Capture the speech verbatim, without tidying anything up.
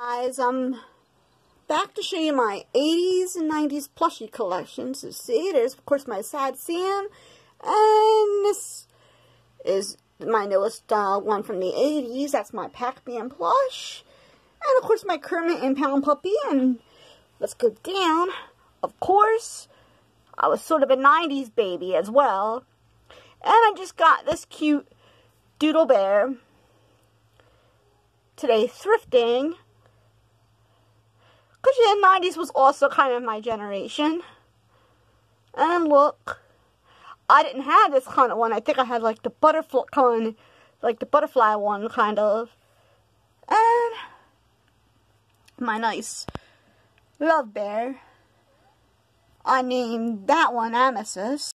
Guys, I'm back to show you my eighties and nineties plushie collection. So see, there's of course my Sad Sam, and this is my newest uh, one from the eighties. That's my Pac-Man plush, and of course my Kermit and Pound Puppy. And let's go down. Of course, I was sort of a nineties baby as well, and I just got this cute Doodle Bear today thrifting. Because yeah, nineties was also kind of my generation. And look, I didn't have this kind of one. I think I had like the butterfly kind, like the butterfly one kind of. And my nice love bear. I named that one Amethyst.